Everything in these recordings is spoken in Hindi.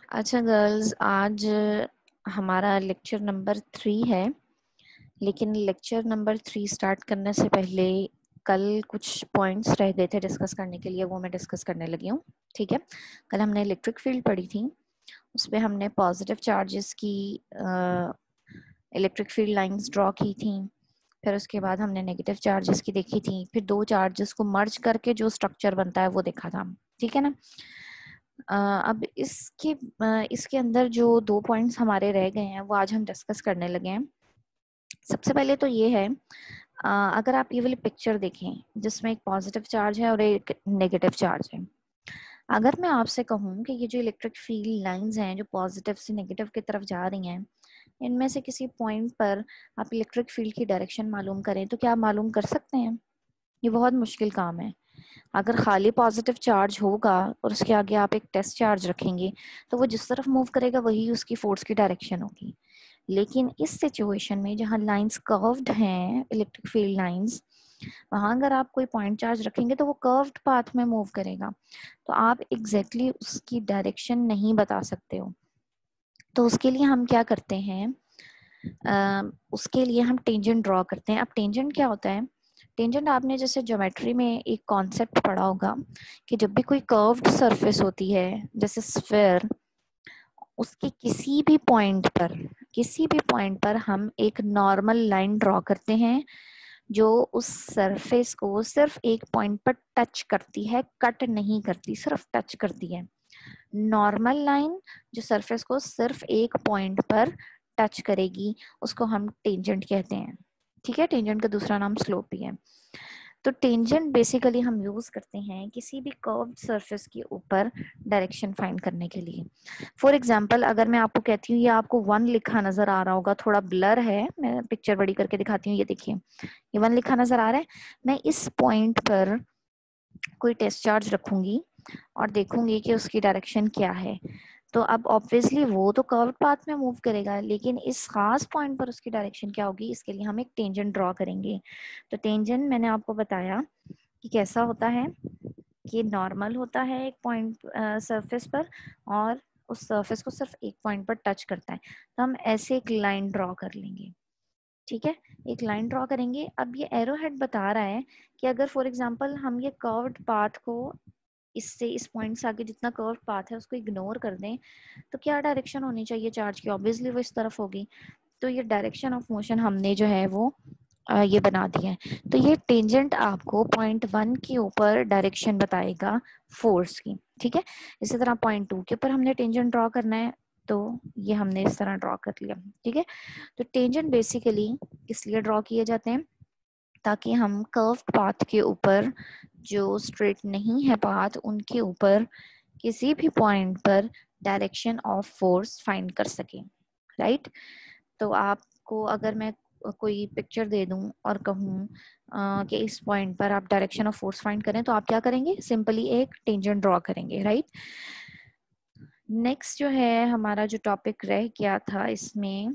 अच्छा गर्ल्स, आज हमारा लेक्चर नंबर 3 है। लेकिन लेक्चर नंबर 3 स्टार्ट करने से पहले कल कुछ पॉइंट्स रह गए थे डिस्कस करने के लिए, वो मैं डिस्कस करने लगी हूँ। ठीक है, कल हमने इलेक्ट्रिक फील्ड पढ़ी थी, उस पर हमने पॉजिटिव चार्जेस की इलेक्ट्रिक फील्ड लाइंस ड्रॉ की थी। फिर उसके बाद हमने नेगेटिव चार्जेस की देखी थी, फिर दो चार्जेस को मर्ज करके जो स्ट्रक्चर बनता है वो देखा था। ठीक है ना। अब इसके अंदर जो दो पॉइंट्स हमारे रह गए हैं वो आज हम डिस्कस करने लगे हैं। सबसे पहले तो ये है, अगर आप ये वाली पिक्चर देखें जिसमें एक पॉजिटिव चार्ज है और एक नेगेटिव चार्ज है। अगर मैं आपसे कहूँ कि ये जो इलेक्ट्रिक फील्ड लाइंस हैं जो पॉजिटिव से नेगेटिव की तरफ जा रही हैं, इनमें से किसी पॉइंट पर आप इलेक्ट्रिक फील्ड की डायरेक्शन मालूम करें तो क्या आप मालूम कर सकते हैं? ये बहुत मुश्किल काम है। अगर खाली पॉजिटिव चार्ज होगा और उसके आगे आप एक टेस्ट चार्ज रखेंगे तो वो जिस तरफ मूव करेगा वही उसकी फोर्स की डायरेक्शन होगी। लेकिन इस सिचुएशन में जहाँ लाइंस कर्व्ड हैं, इलेक्ट्रिक फील्ड लाइंस, वहां अगर आप कोई पॉइंट चार्ज रखेंगे तो वो कर्व्ड पाथ में मूव करेगा, तो आप एग्जैक्टली उसकी डायरेक्शन नहीं बता सकते हो। तो उसके लिए हम क्या करते हैं, उसके लिए हम टेंजेंट ड्रॉ करते हैं। अब टेंजेंट क्या होता है? टेंजेंट आपने जैसे ज्योमेट्री में एक कॉन्सेप्ट पढ़ा होगा कि जब भी कोई कर्व्ड सरफेस होती है जैसे स्फीयर, उसके किसी भी पॉइंट पर हम एक नॉर्मल लाइन ड्रॉ करते हैं जो उस सरफेस को सिर्फ एक पॉइंट पर टच करती है, कट नहीं करती, सिर्फ टच करती है। नॉर्मल लाइन जो सरफेस को सिर्फ एक पॉइंट पर टच करेगी उसको हम टेंजेंट कहते हैं। ठीक है, टेंजेंट का दूसरा नाम स्लोप भी है। तो टेंजेंट बेसिकली हम यूज करते हैं किसी भी कर्व्ड सरफेस के ऊपर डायरेक्शन फाइंड करने के लिए। फॉर एग्जाम्पल, अगर मैं आपको कहती हूँ, ये आपको 1 लिखा नजर आ रहा होगा, थोड़ा ब्लर है, मैं पिक्चर बड़ी करके दिखाती हूँ। ये देखिए, ये 1 लिखा नजर आ रहा है। मैं इस पॉइंट पर कोई टेस्ट चार्ज रखूंगी और देखूंगी कि उसकी डायरेक्शन क्या है। तो अब ऑब्वियसली वो तो कर्व्ड पाथ में मूव करेगा, लेकिन इस खास पॉइंट पर उसकी डायरेक्शन क्या होगी, इसके लिए हम एक टेंजेंट ड्रॉ करेंगे। तो टेंजेंट मैंने आपको बताया कि कैसा होता है, कि नॉर्मल होता है एक पॉइंट सरफेस पर, और उस सरफेस को सिर्फ एक पॉइंट पर टच करता है। तो हम ऐसे एक लाइन ड्रॉ कर लेंगे। ठीक है, एक लाइन ड्रॉ करेंगे। अब ये एरो हेड बता रहा है कि अगर फॉर एग्जांपल हम ये कर्व्ड पाथ को इससे इस पॉइंट से आगे जितना कर्व पाथ है उसको इग्नोर कर दें तो क्या डायरेक्शन होनी चाहिए चार्ज की? ऑब्वियसली वो इस तरफ होगी। तो ये डायरेक्शन ऑफ मोशन हमने जो है वो ये बना दिया है। तो ये टेंजेंट आपको पॉइंट 1 के ऊपर डायरेक्शन बताएगा फोर्स की। ठीक है, इसी तरह पॉइंट 2 के ऊपर हमने टेंजेंट ड्रॉ करना है, तो ये हमने इस तरह ड्रॉ कर लिया। ठीक है, तो टेंजेंट बेसिकली इसलिए ड्रॉ किए जाते हैं ताकि हम कर्व्ड पाथ के ऊपर, जो स्ट्रेट नहीं है पाथ, उनके ऊपर किसी भी पॉइंट पर डायरेक्शन ऑफ फोर्स फाइंड कर सकें। राइट। तो आपको अगर मैं कोई पिक्चर दे दूं और कहूं कि इस पॉइंट पर आप डायरेक्शन ऑफ फोर्स फाइंड करें, तो आप क्या करेंगे? सिंपली एक टेंजेंट ड्रॉ करेंगे। राइट। नेक्स्ट जो है हमारा जो टॉपिक रह गया था इसमें,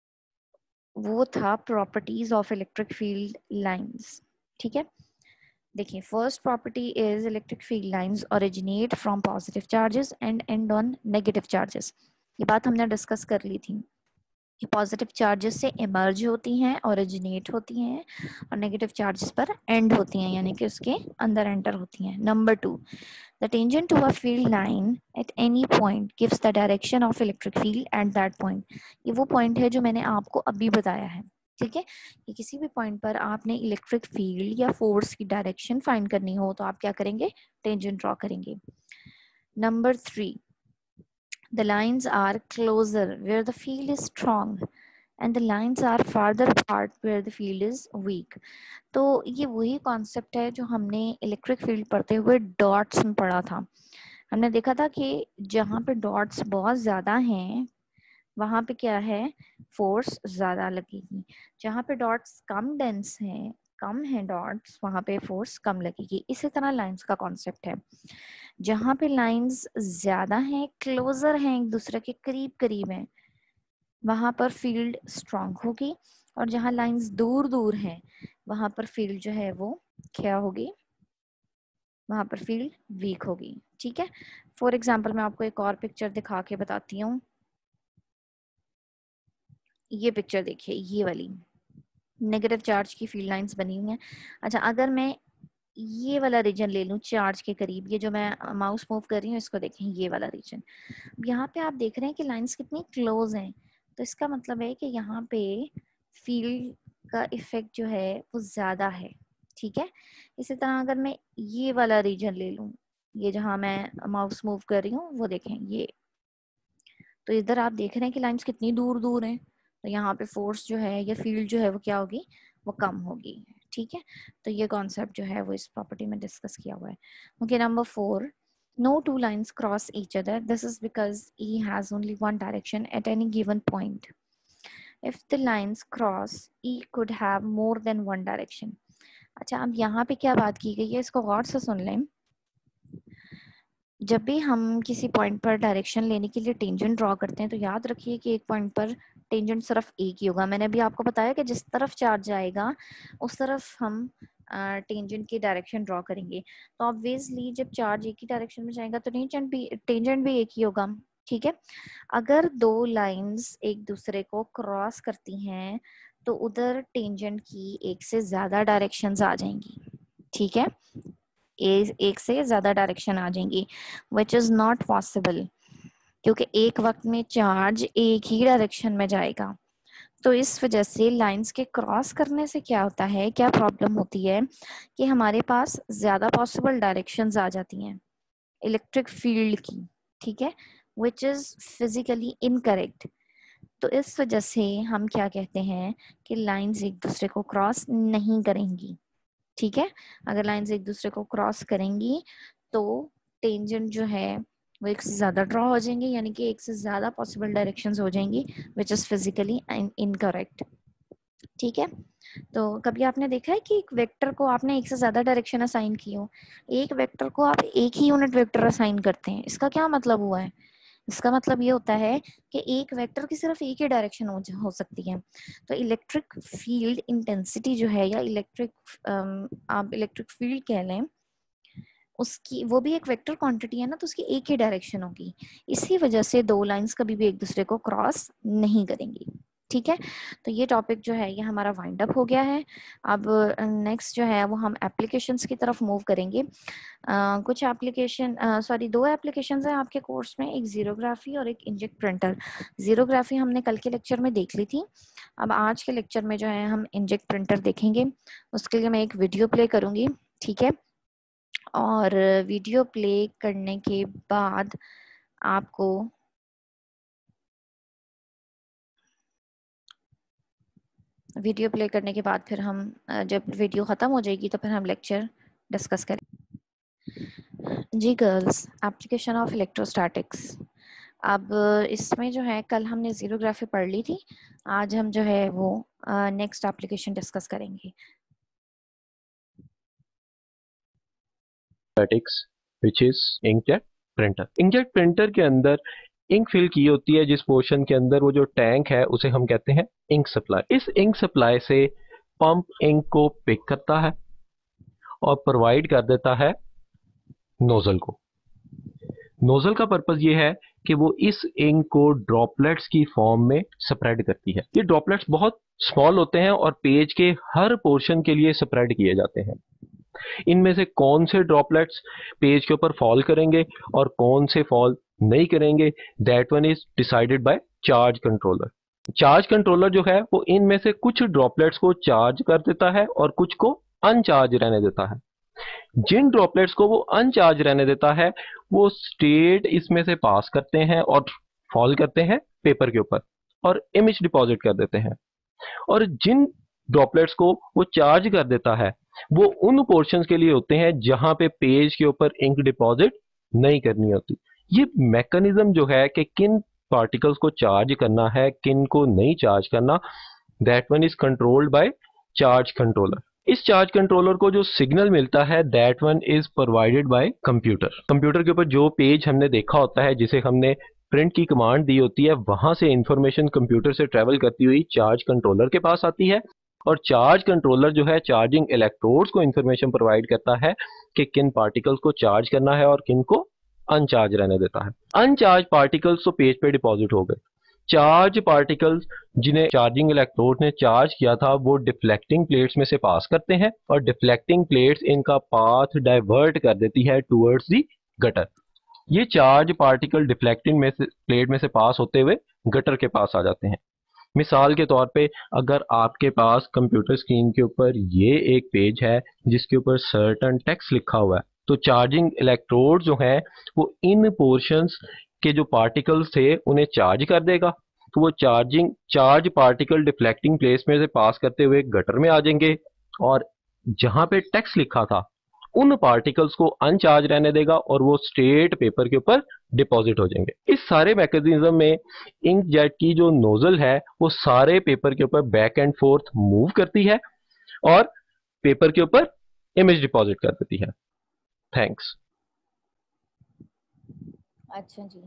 वो था properties of electric field lines. ठीक है, देखिए, first property is electric field lines originate from positive charges and end on negative charges. ये बात हमने डिस्कस कर ली थी कि पॉजिटिव चार्जेस से इमर्ज होती हैं, ओरिजिनेट होती हैं, और नेगेटिव चार्जेस पर एंड होती हैं, यानी कि उसके अंदर एंटर होती हैं। Number 2, the tangent to a field line at any point gives the direction of electric field at that point. ये वो पॉइंट है जो मैंने आपको अभी बताया है। ठीक है, कि किसी भी पॉइंट पर आपने इलेक्ट्रिक फील्ड या फोर्स की डायरेक्शन फाइंड करनी हो तो आप क्या करेंगे? टेंजेंट ड्रॉ करेंगे। Number 3, the lines are closer where the field is strong and the lines are farther apart where the field is weak. तो ये वही कॉन्सेप्ट है जो हमने इलेक्ट्रिक फील्ड पढ़ते हुए डॉट्स में पढ़ा था। हमने देखा था कि जहाँ पे डॉट्स बहुत ज्यादा हैं वहां पे क्या है, फोर्स ज्यादा लगेगी। जहाँ पे डॉट्स कम डेंस हैं, कम है डॉट्स, वहां पे फोर्स कम लगेगी। इसी तरह लाइंस का कॉन्सेप्ट है, जहाँ पे लाइंस ज्यादा हैं, क्लोजर हैं, एक दूसरे के करीब करीब हैं, वहां पर फील्ड स्ट्रांग होगी, और जहाँ लाइंस दूर दूर हैं वहां पर फील्ड जो है वो क्या होगी? वहां पर फील्ड वीक होगी। ठीक है, फॉर एग्जाम्पल मैं आपको एक और पिक्चर दिखा के बताती हूँ। ये पिक्चर देखिए, ये वाली नेगेटिव चार्ज की फील्ड लाइंस बनी हुई हैं। अच्छा, अगर मैं ये वाला रीजन ले लूं चार्ज के करीब, ये जो मैं माउस मूव कर रही हूँ इसको देखें, ये वाला रीजन, यहाँ पे आप देख रहे हैं कि लाइंस कितनी क्लोज हैं, तो इसका मतलब है कि यहाँ पे फील्ड का इफेक्ट जो है वो ज्यादा है। ठीक है, इसी तरह अगर मैं ये वाला रीजन ले लूं, ये जहाँ मैं माउस मूव कर रही हूँ वो देखें, ये तो इधर आप देख रहे हैं कि लाइंस कितनी दूर दूर हैं, तो यहाँ पे फोर्स जो है या फील्ड जो है वो क्या होगी, वो कम होगी। ठीक है, तो ये कॉन्सेप्ट जो है वो इस प्रॉपर्टी में डिस्कस किया हुआ है। Okay, number 4, no two lines cross each other. This is because E has only one direction at any given point. If the lines cross, E could have more than one direction. अच्छा, अब यहाँ पे क्या बात की गई है, इसको गौर से सुन लें। जब भी हम किसी पॉइंट पर डायरेक्शन लेने के लिए टेंजेंट ड्रॉ करते हैं तो याद रखिए कि एक पॉइंट पर टेंजेंट सिर्फ एक ही होगा। मैंने अभी आपको बताया कि जिस तरफ चार्ज जाएगा उस तरफ हम टेंजेंट की डायरेक्शन ड्रॉ करेंगे। तो ऑब्वियसली जब चार्ज एक ही डायरेक्शन में जाएगा तो टेंजेंट भी एक ही होगा। ठीक है, अगर दो लाइंस एक दूसरे को क्रॉस करती हैं तो उधर टेंजेंट की एक से ज्यादा डायरेक्शंस आ जाएंगी। ठीक है, एक से ज्यादा डायरेक्शन आ जाएंगी, विच इज नॉट पॉसिबल, क्योंकि एक वक्त में चार्ज एक ही डायरेक्शन में जाएगा। तो इस वजह से लाइंस के क्रॉस करने से क्या होता है, क्या प्रॉब्लम होती है कि हमारे पास ज्यादा पॉसिबल डायरेक्शंस आ जाती हैं इलेक्ट्रिक फील्ड की। ठीक है, विच इज फिजिकली इनकरेक्ट। तो इस वजह से हम क्या कहते हैं कि लाइंस एक दूसरे को क्रॉस नहीं करेंगी। ठीक है, अगर लाइंस एक दूसरे को क्रॉस करेंगी तो टेंजेंट जो है वो एक से ज्यादा ड्रॉ हो जाएंगे, यानी कि एक से ज्यादा पॉसिबल डायरेक्शंस हो जाएंगी, विच इज फिजिकली इनकरेक्ट। ठीक है, तो कभी आपने देखा है कि एक वेक्टर को आपने एक से ज्यादा डायरेक्शन असाइन की हो, एक वेक्टर को आप एक ही यूनिट वेक्टर असाइन करते हैं, इसका क्या मतलब हुआ है? इसका मतलब ये होता है कि एक वेक्टर की सिर्फ एक ही डायरेक्शन हो सकती है। तो इलेक्ट्रिक फील्ड इंटेंसिटी जो है, या आप इलेक्ट्रिक फील्ड कह लें, उसकी वो भी एक वेक्टर क्वांटिटी है ना, तो उसकी एक ही डायरेक्शन होगी। इसी वजह से दो लाइंस कभी भी एक दूसरे को क्रॉस नहीं करेंगी। ठीक है, तो ये टॉपिक जो है ये हमारा वाइंड अप हो गया है। अब नेक्स्ट जो है वो हम एप्लीकेशंस की तरफ मूव करेंगे। कुछ एप्लीकेशन, सॉरी, दो एप्लीकेशंस हैं आपके कोर्स में, एक जीरोग्राफी और एक इंजेक्ट प्रिंटर। जीरोग्राफी हमने कल के लेक्चर में देख ली थी, अब आज के लेक्चर में जो है हम इंजेक्ट प्रिंटर देखेंगे। उसके लिए मैं एक वीडियो प्ले करूंगी। ठीक है, और वीडियो प्ले करने के बाद आपको वीडियो प्ले करने के बाद फिर हम जब वीडियो ख़त्म हो जाएगी तो फिर हम लेक्चर डिस्कस करें। जी गर्ल्स, एप्लीकेशन ऑफ इलेक्ट्रोस्टैटिक्स। अब इसमें जो है कल हमने जीरोग्राफी पढ़ ली थी, आज हम जो है वो नेक्स्ट एप्लीकेशन डिस्कस करेंगे। Statics which is inkjet printer. Inkjet printer के अंदर इंक फिल की होती है, जिस पोर्शन के अंदर वो जो टैंक है उसे हम कहते हैं इंक सप्लाई। इस इंक सप्लाई से पंप इंक को पिक करता है और प्रोवाइड कर देता है नोजल को। नोजल का पर्पस ये है कि वो इस इंक को ड्रॉपलेट्स की फॉर्म में स्प्रेड करती है। ये ड्रॉपलेट्स बहुत स्मॉल होते हैं और पेज के हर पोर्शन के लिए स्प्रेड किए जाते हैं। इनमें से कौन से ड्रॉपलेट्स पेज के ऊपर फॉल करेंगे और कौन से फॉल नहीं करेंगे, that one is decided by charge controller. Charge controller जो है वो इनमें से कुछ ड्रॉपलेट्स को चार्ज कर देता है और कुछ को अनचार्ज रहने देता है। जिन ड्रॉपलेट्स को वो अनचार्ज रहने देता है वो स्टेट इसमें से पास करते हैं और फॉल करते हैं पेपर के ऊपर और इमेज डिपॉजिट कर देते हैं। और जिन ड्रॉपलेट्स को वो चार्ज कर देता है वो उन पोर्शंस के लिए होते हैं जहां पे पेज के ऊपर इंक डिपॉजिट नहीं करनी होती। ये मैकेनिज्म जो है कि किन पार्टिकल्स को चार्ज करना है, किन को नहीं चार्ज करना, that one is controlled by charge controller. इस चार्ज कंट्रोलर को जो सिग्नल मिलता है that one is provided by computer. Computer के ऊपर जो पेज हमने देखा होता है, जिसे हमने प्रिंट की कमांड दी होती है, वहां से इंफॉर्मेशन कंप्यूटर से ट्रेवल करती हुई चार्ज कंट्रोलर के पास आती है और चार्ज कंट्रोलर जो है चार्जिंग इलेक्ट्रोड्स को इंफॉर्मेशन प्रोवाइड करता है कि किन पार्टिकल्स को चार्ज करना है और किन को अनचार्ज रहने देता है। अनचार्ज पार्टिकल्स तो पेज पे डिपॉजिट हो गए। चार्ज पार्टिकल्स जिन्हें चार्जिंग इलेक्ट्रोड ने चार्ज किया था वो डिफ्लेक्टिंग प्लेट्स में से पास करते हैं और डिफ्लेक्टिंग प्लेट्स इनका पाथ डाइवर्ट कर देती है टुवर्ड्स दी गटर। ये चार्ज पार्टिकल डिफ्लेक्टिंग में से प्लेट में से पास होते हुए गटर के पास आ जाते हैं। मिसाल के तौर पे अगर आपके पास कंप्यूटर स्क्रीन के ऊपर ये एक पेज है जिसके ऊपर सर्टन टेक्स्ट लिखा हुआ है, तो चार्जिंग इलेक्ट्रोड जो है वो इन पोर्शंस के जो पार्टिकल्स थे उन्हें चार्ज कर देगा। तो वो चार्ज पार्टिकल डिफ्लेक्टिंग प्लेस में से पास करते हुए गटर में आ जाएंगे और जहां पे टेक्स्ट लिखा था उन पार्टिकल्स को अनचार्ज रहने देगा और वो स्ट्रेट पेपर के ऊपर डिपॉजिट हो जाएंगे। इस सारे मैकेनिज्म में इंक जेट की जो नोजल है वो सारे पेपर के ऊपर बैक एंड फोर्थ मूव करती है और पेपर के ऊपर इमेज डिपॉजिट कर देती है। थैंक्स। अच्छा जी,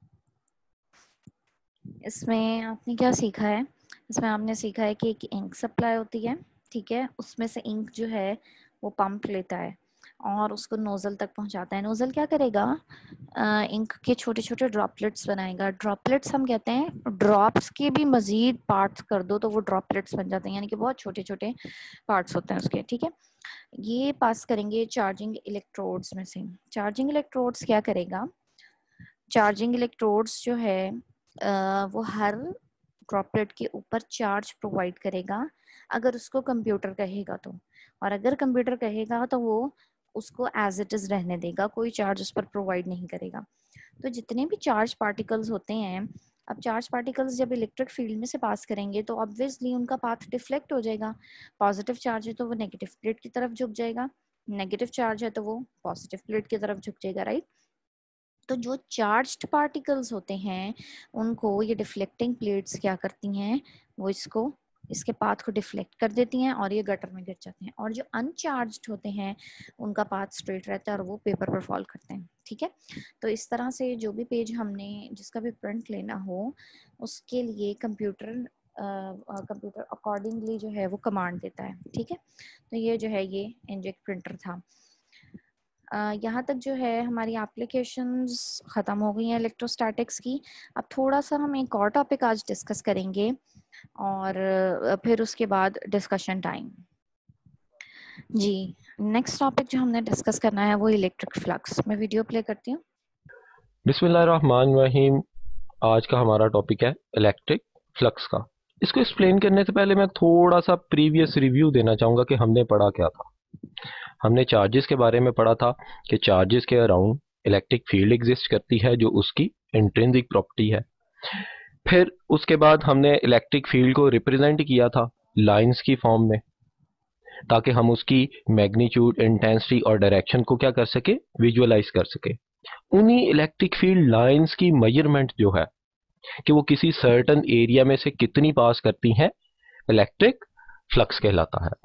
इसमें आपने क्या सीखा है? इसमें आपने सीखा है कि एक इंक सप्लाई होती है, ठीक है, उसमें से इंक जो है वो पंप लेता है और उसको नोजल तक पहुंचाता है। नोजल क्या करेगा? इंक के छोटे छोटे ड्रॉपलेट्स बनाएगा। ड्रॉपलेट्स हम कहते हैं, ड्रॉप्स के भी मजीद पार्ट्स कर दो तो वो ड्रॉपलेट्स बन जाते हैं, यानी कि बहुत छोटे छोटे पार्ट्स होते हैं उसके, ठीक है। ये पास करेंगे चार्जिंग इलेक्ट्रोड्स में से। चार्जिंग इलेक्ट्रोड्स क्या करेगा? चार्जिंग इलेक्ट्रोड्स जो है वो हर ड्रॉपलेट के ऊपर चार्ज प्रोवाइड करेगा अगर उसको कंप्यूटर कहेगा तो, और अगर कंप्यूटर कहेगा तो वो उसको एज इट इज रहने देगा, कोई चार्ज उस पर प्रोवाइड नहीं करेगा। तो जितने भी चार्ज पार्टिकल्स होते हैं, अब चार्ज पार्टिकल्स जब इलेक्ट्रिक फील्ड में से पास करेंगे तो ऑब्वियसली उनका पाथ डिफ्लेक्ट हो जाएगा। पॉजिटिव चार्ज है तो वो नेगेटिव प्लेट की तरफ झुक जाएगा, नेगेटिव चार्ज है तो वो पॉजिटिव प्लेट की तरफ झुक जाएगा, राइट। तो जो चार्ज्ड पार्टिकल्स होते हैं उनको ये डिफ्लेक्टिंग प्लेट्स क्या करती हैं, वो इसके पाथ को डिफ्लेक्ट कर देती हैं और ये गटर में गिर जाते हैं। और जो अनचार्ज्ड होते हैं उनका पाथ स्ट्रेट रहता है और वो पेपर पर फॉल करते हैं, ठीक है। तो इस तरह से जो भी पेज हमने जिसका भी प्रिंट लेना हो उसके लिए कंप्यूटर अकॉर्डिंगली जो है वो कमांड देता है, ठीक है। तो ये जो है ये इंजेक्ट प्रिंटर था। यहाँ तक जो है हमारी एप्लीकेशंस ख़त्म हो गई हैं इलेक्ट्रोस्टैटिक्स की। अब थोड़ा सा हम एक और टॉपिक आज डिस्कस करेंगे और फिर उसके बाद डिस्कशन टाइम। जी, नेक्स्ट टॉपिक जो हमने डिस्कस करना है वो इलेक्ट्रिक फ्लक्स। मैं वीडियो प्ले करती हूँ। बिस्मिल्लाहिर्रहमानिर्रहीम। आज का हमारा टॉपिक है इलेक्ट्रिक फ्लक्स का। इसको एक्सप्लेन करने से पहले मैं थोड़ा सा प्रीवियस रिव्यू देना चाहूँगा कि हमने पढ़ा क्या था। हमने चार्जेस के बारे में पढ़ा था कि चार्जेस के अराउंड इलेक्ट्रिक फील्ड एग्जिस्ट करती है जो उसकी इंट्रिंसिक प्रॉपर्टी है। फिर उसके बाद हमने इलेक्ट्रिक फील्ड को रिप्रेजेंट किया था लाइंस की फॉर्म में, ताकि हम उसकी मैग्नीट्यूड, इंटेंसिटी और डायरेक्शन को क्या कर सके, विजुअलाइज कर सके। उन्हीं इलेक्ट्रिक फील्ड लाइंस की मेजरमेंट जो है कि वो किसी सर्टन एरिया में से कितनी पास करती हैं, इलेक्ट्रिक फ्लक्स कहलाता है।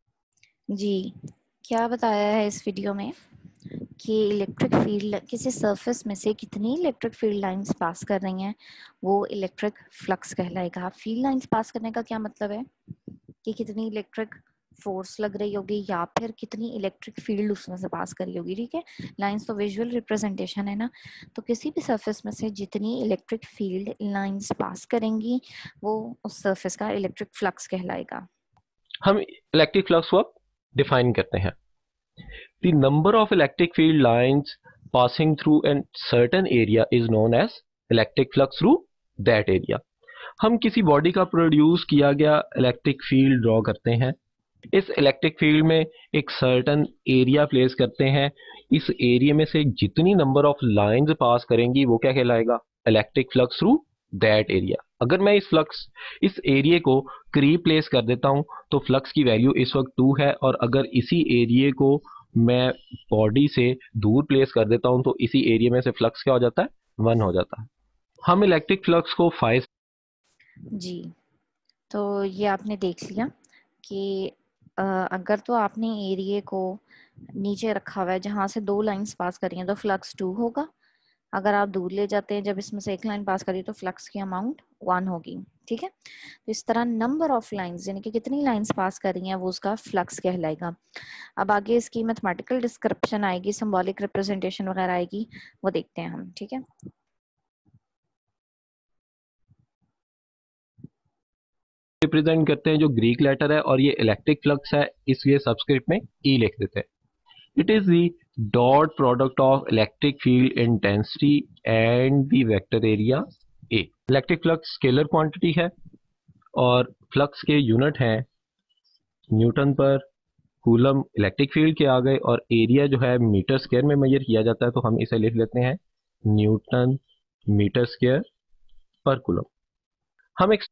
जी, क्या बताया है इस वीडियो में कि इलेक्ट्रिक फील्ड किसी सरफेस में से कितनी इलेक्ट्रिक फील्ड लाइंस पास कर रही हैं, वो इलेक्ट्रिक फ्लक्स कहलाएगा। फील्ड लाइंस पास करने का क्या मतलब है कि कितनी इलेक्ट्रिक फोर्स लग रही होगी या फिर कितनी इलेक्ट्रिक फील्ड उसमें से पास कर रही होगी, ठीक है। लाइंस तो विजुअल रिप्रेजेंटेशन है ना, तो किसी भी सरफेस में से जितनी इलेक्ट्रिक फील्ड लाइंस पास करेंगी वो उस सरफेस का इलेक्ट्रिक फ्लक्स कहलाएगा। हम इलेक्ट्रिक फ्लक्स को डिफाइन करते हैं। The number of electric field lines passing through a certain area is known as electric flux through that area. हम किसी बॉडी का प्रोड्यूस किया गया इलेक्ट्रिक फील्ड ड्रॉ करते हैं। इस इलेक्ट्रिक फील्ड में एक सर्टन एरिया प्लेस करते हैं। इस एरिया में से जितनी नंबर ऑफ लाइंस पास करेंगी वो क्या कहलाएगा, electric flux through that area. अगर मैं इस एरिया को करीब प्लेस कर देता हूं तो फ्लक्स की वैल्यू इस वक्त 2 है, और अगर इसी एरिया को मैं बॉडी से दूर प्लेस कर देता हूं तो इसी एरिया में से फ्लक्स क्या हो जाता है, 1 हो जाता है। हम इलेक्ट्रिक फ्लक्स को 5। जी, तो ये आपने देख लिया कि अगर तो आपने एरिया को नीचे रखा हुआ है जहां से 2 लाइंस पास करी हैं तो फ्लक्स 2 होगा। अगर आप दूर ले जाते हैं, जब इसमें से एक लाइन पास करी तो फ्लक्स की अमाउंट 1 होगी, ठीक है। तो इस तरह नंबर ऑफ लाइंस यानी कि कितनी लाइंस पास कर रही हैं वो उसका फ्लक्स कहलाएगा। अब आगे इसकी मैथमेटिकल डिस्क्रिप्शन आएगी, सिंबॉलिक रिप्रेजेंटेशन वगैरह आएगी, वो देखते हैं हम। ठीक है, रिप्रेजेंट करते हैं जो ग्रीक लेटर है, और ये इलेक्ट्रिक फ्लक्स है, इसलिए सबस्क्रिप्ट में ई लिख देते हैं। It is the dot product of electric field intensity and the vector area A. Electric flux scalar quantity है और फ्लक्स के यूनिट हैं न्यूटन पर कूलम इलेक्ट्रिक फील्ड के आ गए, और एरिया जो है मीटर स्क्वायर में मेजर किया जाता है, तो हम इसे लिख लेते हैं न्यूटन मीटर स्क्वायर पर कूलम। हम एक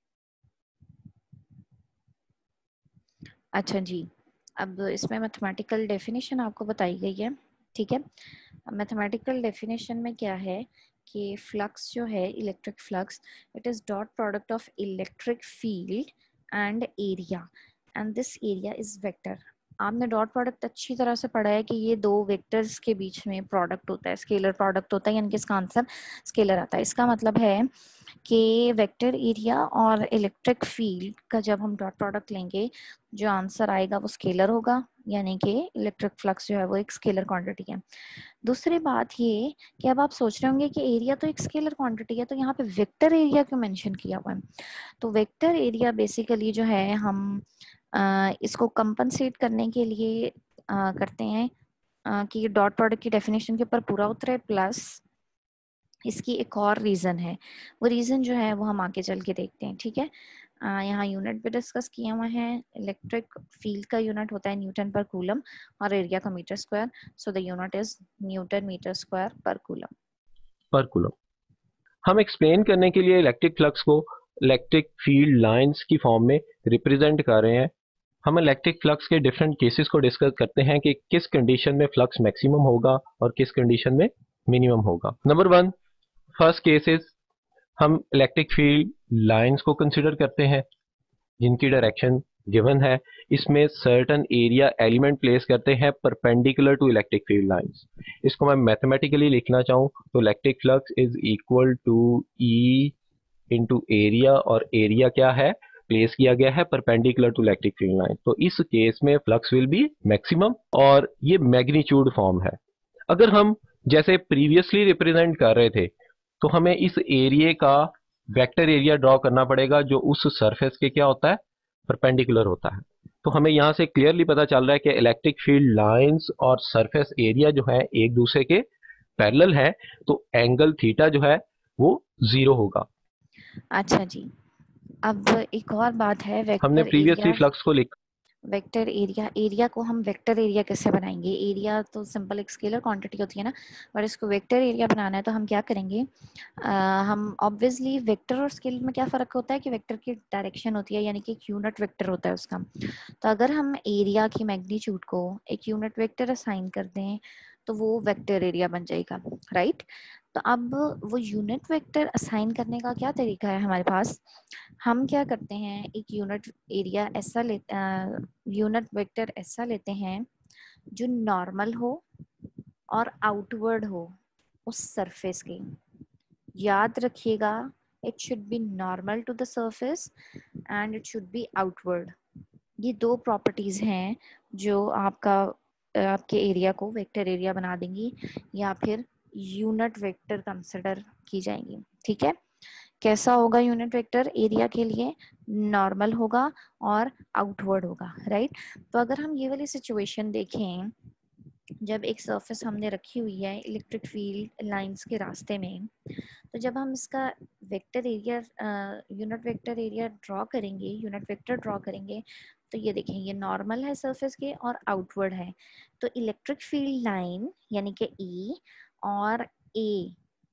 अच्छा जी, अब इसमें मैथमेटिकल डेफिनेशन आपको बताई गई है। ठीक है, अब मैथमेटिकल डेफिनेशन में क्या है कि फ्लक्स जो है electric flux, it is dot product of electric field and area, and this area is vector. आपने डॉट प्रोडक्ट अच्छी तरह से पढ़ा है कि ये दो वेक्टर्स के बीच में प्रोडक्ट होता है, स्केलर प्रोडक्ट होता है, यानी कि इसका आंसर स्केलर आता है। इसका मतलब है कि वेक्टर एरिया और इलेक्ट्रिक फील्ड का जब हम डॉट प्रोडक्ट लेंगे, जो आंसर आएगा वो स्केलर होगा, यानी कि इलेक्ट्रिक फ्लक्स जो है वो एक स्केलर क्वांटिटी है। दूसरी बात ये कि अब आप सोच रहे होंगे कि एरिया तो एक स्केलर क्वांटिटी है, तो यहाँ पे वेक्टर एरिया क्यों मेंशन किया हुआ है? तो वेक्टर एरिया बेसिकली जो है हम इसको कंपनसेट करने के लिए करते हैं कि डॉट प्रोडक्ट की डेफिनेशन के ऊपर पूरा उतरे, प्लस इसकी एक और रीजन है। वो रीजन जो है वो हम आगे चल के देखते हैं। ठीक है, यहाँ यूनिट भी डिस्कस किया हुआ है। इलेक्ट्रिक फील्ड का यूनिट होता है न्यूटन पर कूलम और एरिया का metre square, so the unit is newton metre square पर कूलम। हम एक्सप्लेन करने के लिए इलेक्ट्रिक फ्लक्स को इलेक्ट्रिक फील्ड लाइंस की फॉर्म में रिप्रेजेंट कर रहे हैं। हम इलेक्ट्रिक फ्लक्स के डिफरेंट केसेस को डिस्कस करते हैं कि किस कंडीशन में फ्लक्स मैक्सिमम होगा और किस कंडीशन में मिनिमम होगा। नंबर 1, फर्स्ट केसेस, हम इलेक्ट्रिक फील्ड लाइंस को कंसिडर करते हैं जिनकी डायरेक्शन गिवन है। इसमें सर्टन एरिया एलिमेंट प्लेस करते हैं perpendicular to electric field lines. इसको मैं मैथमेटिकली लिखना चाहूँ तो electric flux is equal to E into area, और एरिया क्या है, प्लेस किया गया है perpendicular to electric field line. तो इस केस में फ्लक्स विल बी मैक्सिमम, और ये मैग्नीट्यूड फॉर्म है। अगर हम जैसे प्रीवियसली रिप्रेजेंट कर रहे थे, तो हमें इस एरिया का वेक्टर एरिया ड्रॉ करना पड़ेगा जो उस सरफेस के क्या होता है, परपेंडिकुलर होता है। तो हमें यहाँ से क्लियरली पता चल रहा है कि इलेक्ट्रिक फील्ड लाइंस और सरफेस एरिया जो है एक दूसरे के पैरेलल है, तो एंगल थीटा जो है वो 0 होगा। अच्छा जी, अब एक और बात है, हमने वेक्टर प्रीवियसली एरिया। फ्लक्स को लिखा, वेक्टर एरिया, एरिया को हम वेक्टर एरिया कैसे बनाएंगे? एरिया तो सिंपल एक स्केलर क्वांटिटी होती है ना, और इसको वेक्टर एरिया बनाना है तो हम क्या करेंगे? हम ऑब्वियसली वेक्टर और स्केलर में क्या फ़र्क होता है कि वेक्टर की डायरेक्शन होती है, यानी कि एक यूनिट वेक्टर होता है उसका। तो अगर हम एरिया की मैग्नीट्यूड को एक यूनिट वेक्टर असाइन कर दें तो वो वेक्टर एरिया बन जाएगा, राइट? तो अब वो यूनिट वेक्टर असाइन करने का क्या तरीका है हमारे पास? हम क्या करते हैं, एक यूनिट एरिया ऐसा यूनिट वेक्टर ऐसा लेते हैं जो नॉर्मल हो और आउटवर्ड हो उस सरफेस के। याद रखिएगा, it should be normal to the surface and it should be outward. ये दो प्रॉपर्टीज हैं जो आपके एरिया को वेक्टर एरिया बना देंगी, या फिर यूनिट वेक्टर कंसिडर की जाएंगी। ठीक है, कैसा होगा यूनिट वेक्टर एरिया के लिए? नॉर्मल होगा और आउटवर्ड होगा, राइट? तो अगर हम ये वाली सिचुएशन देखें, जब एक सरफेस हमने रखी हुई है इलेक्ट्रिक फील्ड लाइंस के रास्ते में, तो जब हम इसका vector area unit vector area draw करेंगे, यूनिट वेक्टर ड्रॉ करेंगे, तो ये देखें, ये नॉर्मल है सरफेस के और आउटवर्ड है। तो इलेक्ट्रिक फील्ड लाइन यानी कि ई और ए,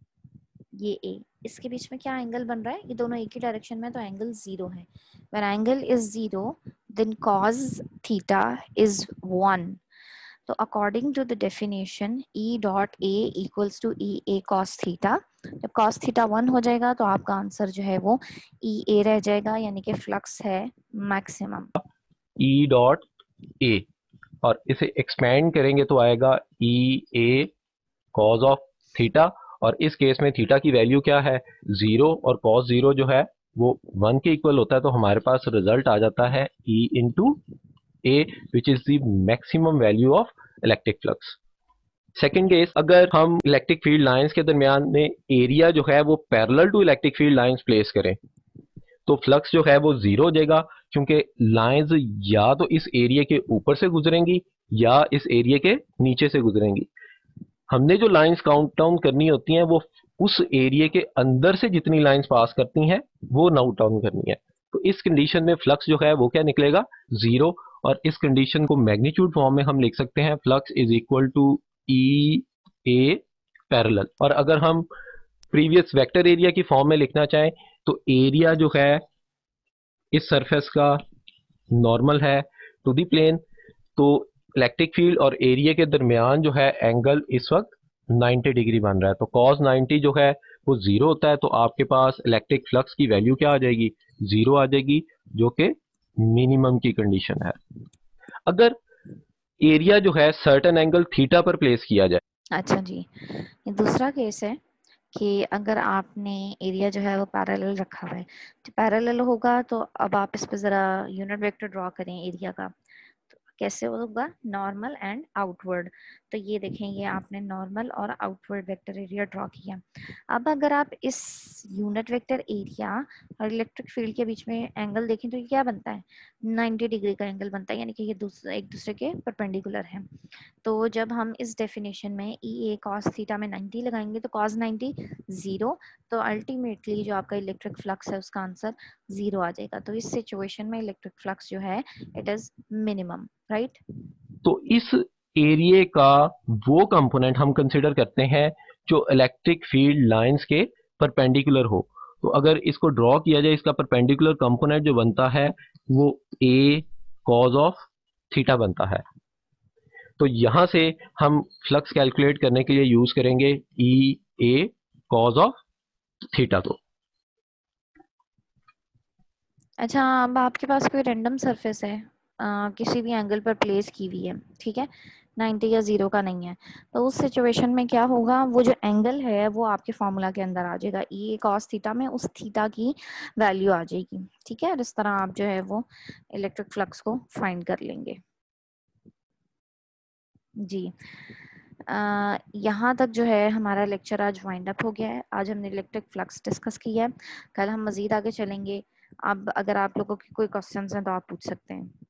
ये ए, इसके बीच में क्या एंगल बन रहा है? ये दोनों एक ही डायरेक्शन में, तो एंगल 0 है। When angle is 0 then cos theta is 1। तो according to the definition E dot A equals to E A cos theta. जब cos थीटा 1 हो जाएगा तो आपका आंसर जो है वो ई ए रह जाएगा, यानी कि फ्लक्स है मैक्सिमम। ई डॉट ए, और इसे एक्सपेंड करेंगे तो आएगा E A cos of theta, और इस केस में थीटा की वैल्यू क्या है, 0, और कॉस 0 जो है वो 1 के इक्वल होता है तो हमारे पास रिजल्ट आ जाता है E into A which is the maximum value of electric flux. Second case, अगर हम इलेक्ट्रिक फील्ड लाइंस के दरमियान में एरिया जो है वो parallel to electric field lines place करें तो फ्लक्स जो है वो जीरो हो जाएगा, क्योंकि लाइंस या तो इस एरिया के ऊपर से गुजरेंगी या इस एरिया के नीचे से गुजरेंगी। हमने जो लाइंस काउंट डाउन करनी होती हैं वो उस एरिया के अंदर से जितनी लाइंस पास करती हैं वो नोट डाउन करनी है। तो इस कंडीशन में फ्लक्स जो है वो क्या निकलेगा, जीरो। और इस कंडीशन को मैग्नीट्यूड फॉर्म में हम लिख सकते हैं, flux is equal to E A parallel. और अगर हम प्रीवियस वेक्टर एरिया की फॉर्म में लिखना चाहें तो एरिया जो है इस सरफेस का नॉर्मल है टू दी प्लेन, तो इलेक्ट्रिक फील्ड और एरिया के दरमियान जो है एंगल इस वक्त 90 डिग्री बन रहा है। तो cos 90 जो है वो जीरो होता है, तो आपके पास इलेक्ट्रिक फ्लक्स की वैल्यू क्या आ जाएगी, जीरो आ जाएगी, जो कि मिनिमम की कंडीशन है। अगर एरिया जो है सर्टेन एंगल थीटा पर प्लेस किया जाए। अच्छा जी, ये दूसरा केस है कि अगर आपने एरिया जो है वो पैरेलल रखा हुआ है, तो पैरेलल होगा तो अब आप इस पे ज़रा यूनिट वेक्टर ड्रॉ करें एरिया का। तो कैसे होगा, नॉर्मल एंड आउटवर्ड। तो ये देखें, ये आपने नॉर्मल और आउटवर्ड वेक्टर एरिया ड्रॉ किया। अब अगर आप इस यूनिट वेक्टर एरिया और इलेक्ट्रिक फील्ड के बीच में एंगल देखें तो ये क्या बनता है, 90 डिग्री का एंगल बनता है, यानी कि ये एक दूसरे के परपेंडिकुलर है। तो जब हम इस डेफिनेशन में ई ए कॉस थीटा में 90 लगाएंगे तो कॉस 90 जीरो, तो अल्टीमेटली जो आपका इलेक्ट्रिक फ्लक्स है उसका आंसर जीरो आ जाएगा। तो इस सिचुएशन में इलेक्ट्रिक फ्लक्स जो है इट इज मिनिमम, राइट। तो इस एरिया का वो कंपोनेंट हम कंसिडर करते हैं जो इलेक्ट्रिक फील्ड लाइंस के परपेंडिकुलर हो। तो अगर इसको ड्रॉ किया जाए, इसका परपेंडिकुलर कंपोनेंट जो बनता है वो ए कॉज ऑफ थीटा बनता है। तो यहां से हम फ्लक्स कैलकुलेट करने के लिए यूज करेंगे E A cos of theta. तो अच्छा, अब आपके पास कोई रैंडम सरफेस है, किसी भी एंगल पर प्लेस की हुई है, ठीक है, 90 या जीरो का नहीं है। तो उस सिचुएशन में क्या होगा, वो जो एंगल है वो आपके फॉर्मूला के अंदर आ जाएगा, ई कॉस थीटा में उस थीटा की वैल्यू आ जाएगी, ठीक है। और इस तरह आप जो है वो इलेक्ट्रिक फ्लक्स को फाइंड कर लेंगे जी। यहाँ तक जो है हमारा लेक्चर आज वाइंड अप हो गया है। आज हमने इलेक्ट्रिक फ्लक्स डिस्कस किया है, कल हम मजीद आगे चलेंगे। अब अगर आप लोगों के कोई क्वेश्चंस हैं तो आप पूछ सकते हैं।